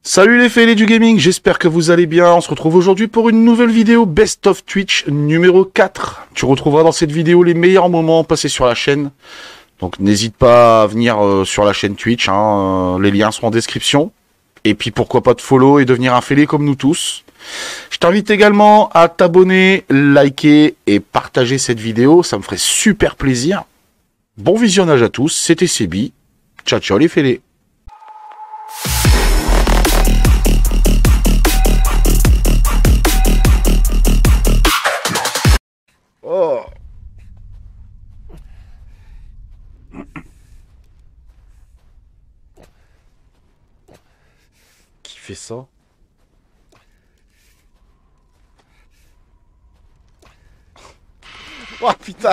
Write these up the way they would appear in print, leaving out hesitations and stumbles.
Salut les fêlés du gaming, j'espère que vous allez bien. On se retrouve aujourd'hui pour une nouvelle vidéo Best of Twitch numéro 4. Tu retrouveras dans cette vidéo les meilleurs moments passés sur la chaîne. Donc n'hésite pas à venir sur la chaîne Twitch, les liens sont en description. Et puis pourquoi pas te follow et devenir un fêlé comme nous tous. Je t'invite également à t'abonner, liker et partager cette vidéo, ça me ferait super plaisir. Bon visionnage à tous, c'était Sebi. Ciao ciao les fêlés. Oh. Qui fait ça? Oh putain.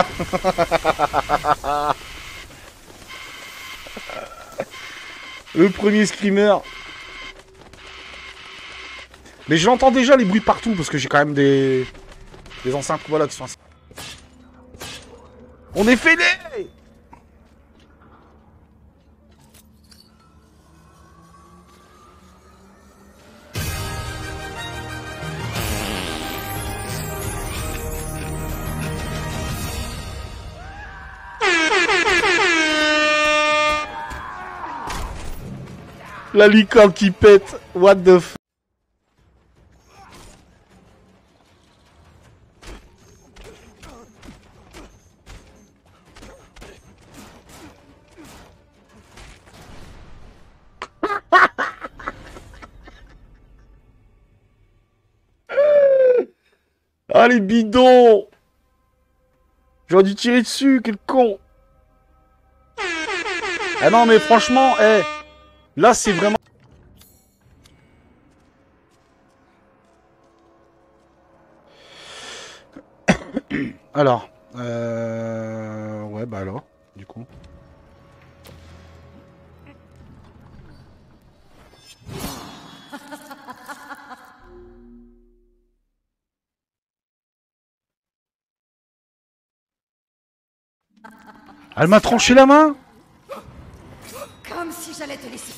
Le premier screamer. Mais j'entends déjà les bruits partout parce que j'ai quand même des enceintes, voilà, qui sont assez... On est fêlés! La licorne qui pète, what the f... Ah les bidons! J'aurais dû tirer dessus, quel con! Ah non mais franchement, là c'est vraiment... Alors, ouais bah alors, du coup... Elle m'a tranché la main? Comme si j'allais te laisser.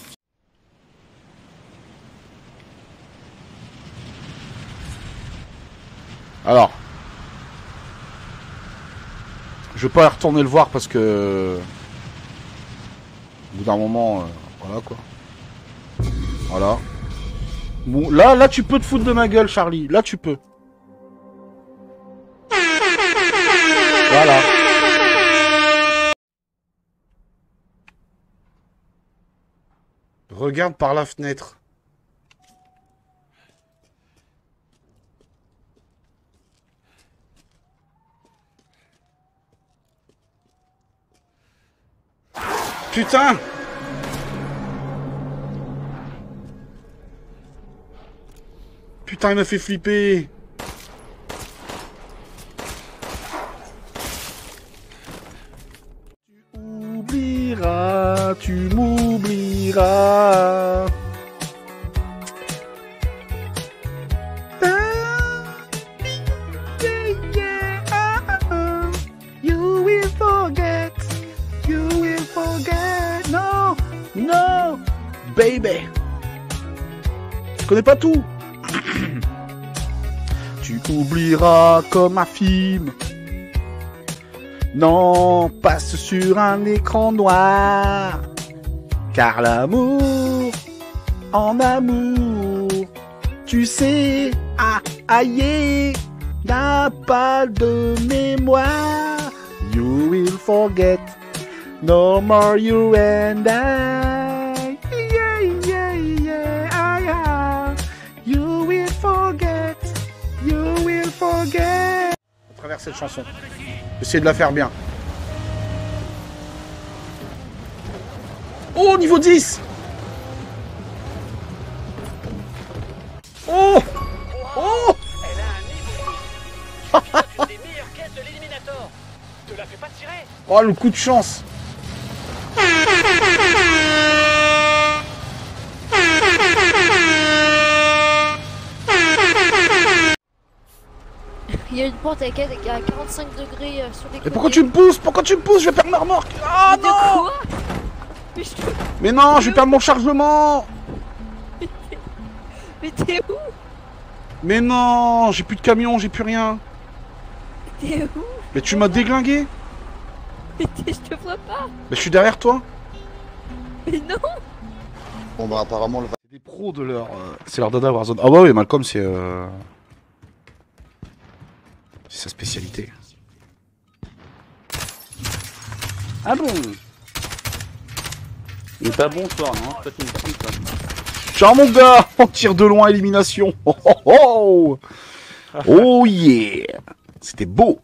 Alors. Je vais pas retourner le voir parce que... Au bout d'un moment, voilà quoi. Voilà. Bon, là tu peux te foutre de ma gueule, Charlie. Là tu peux. Voilà. Regarde par la fenêtre. Putain! Putain, il m'a fait flipper. Tu m'oublieras. You will forget. You will forget. No, no, baby. Je connais pas tout. Tu oublieras comme un film. Non, passe sur un écran noir. Car l'amour, en amour, tu sais, aïe, n'a pas de mémoire. You will forget, no more you and I. Yeah, yeah, yeah, you will forget, you will forget. À travers cette chanson, essayez de la faire bien. Oh, niveau 10. Oh. Oh. Elle a un niveau 10. C'est une des meilleures caisses de l'éliminator. Te la fais pas tirer. Oh, le coup de chance. Il y a une porte à 45 degrés sur les côtés. Mais pourquoi tu me pousses? Pourquoi tu me pousses? Je vais perdre ma remorque. Ah Mais non. de quoi? Mais non, je vais perdre mon chargement. Mais t'es où? Mais non, j'ai plus de camion, j'ai plus rien. T'es où? Mais tu m'as déglingué. Mais je te vois pas. Mais je suis derrière toi. Mais non. Bon bah apparemment le... C'est des pros de leur... C'est leur dada Warzone. Ah bah oui, Malcolm c'est... C'est sa spécialité. Ah bon? Il est pas bon toi, hein? Toi tu me trompes toi. Ciao mon gars. On tire de loin, élimination. Oh oh oh. Oh yeah. C'était beau.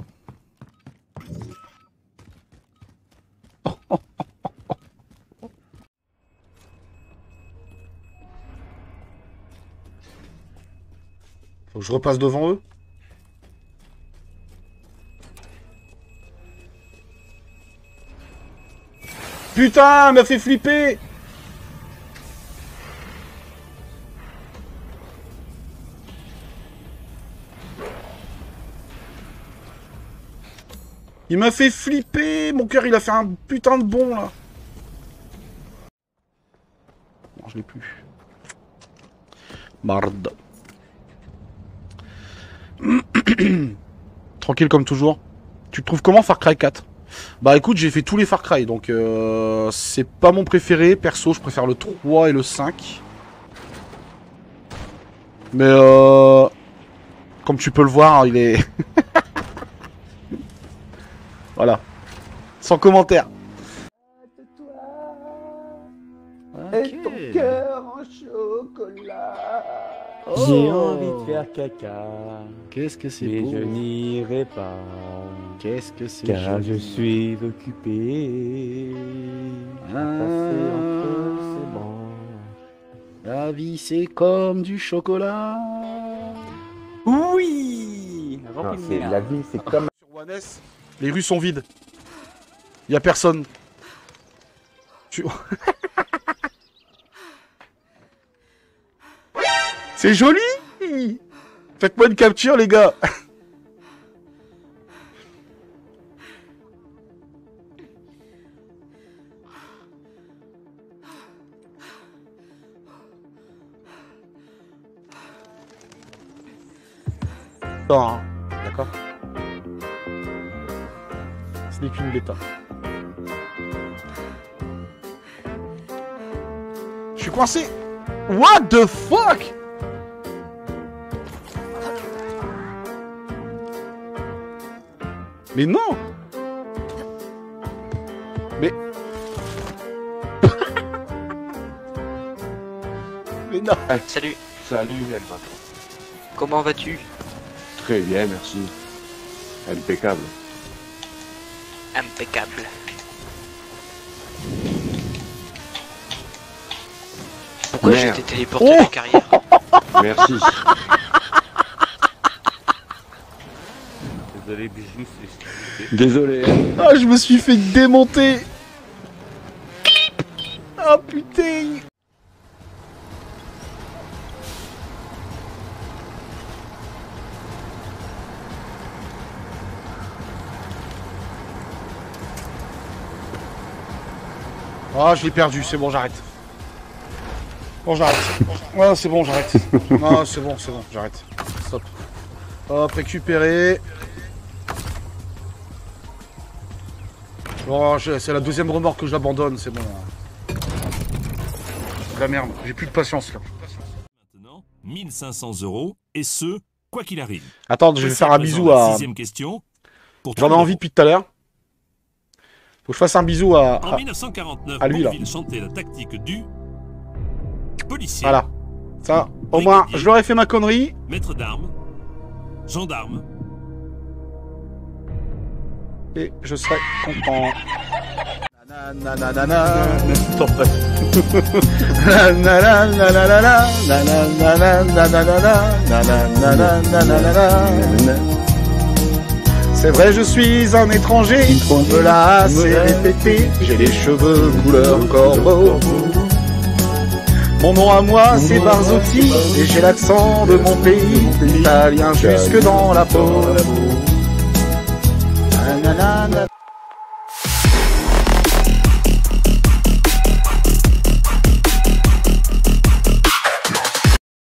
Faut que je repasse devant eux. Putain, elle m'a fait flipper. Il m'a fait flipper. Mon cœur, il a fait un putain de bond, là. Non, je l'ai plus. Marde. Tranquille comme toujours. Tu te trouves comment Far Cry 4? Bah écoute, j'ai fait tous les Far Cry, donc c'est pas mon préféré. Perso, je préfère le 3 et le 5. Mais comme tu peux le voir, il est... Voilà. Sans commentaire. Et ton cœur en chocolat. J'ai envie de faire caca. Qu'est-ce que c'est Mais beau. je n'irai pas. Qu'est-ce que c'est Car joli. je suis occupé. Ah. Passer un peu, c'est bon. La vie c'est comme du chocolat. Oui. Non, c'est la vie, c'est comme... Sur One S, les rues sont vides. Y a personne. Tu... C'est joli. Faites-moi une capture les gars. Non, hein. D'accord. Ce n'est qu'une bêta. Je suis coincé. What the fuck? Mais non. Mais... Mais non. Salut, Salut Elba. comment vas-tu? Très bien, merci. Impeccable. Impeccable. Pourquoi je Merde. t'ai téléporté de carrière? Merci. Désolé, bisous, c'est... Désolé. Ah, je me suis fait démonter. Ah putain. Ah, je l'ai perdu, c'est bon, j'arrête. Bon, j'arrête. Ouais, c'est bon, j'arrête. Non, c'est bon, j'arrête. Stop. Hop, récupérer. Bon, c'est la deuxième remorque que j'abandonne, c'est bon. La merde, j'ai plus de patience là. Maintenant, 1500 €, et ce, quoi qu'il arrive. Attends, je vais faire un bisou à... Sixième question. Pour J'en ai 3 envie depuis tout à l'heure. Faut que je fasse un bisou En à 1949, à lui, là. Bourvil chantait la tactique du policier, Voilà. Ça, au moins, je leur ai fait ma connerie. maître d'armes, gendarme, Et je serai content. C'est vrai, je suis un étranger. Me l'a assez répété. J'ai les cheveux couleur corbeau. Mon nom à moi, c'est Barzotti. Et j'ai l'accent de mon pays. Italien jusque dans la peau. Nanana.